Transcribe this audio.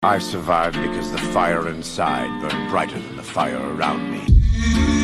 I survived because the fire inside burned brighter than the fire around me.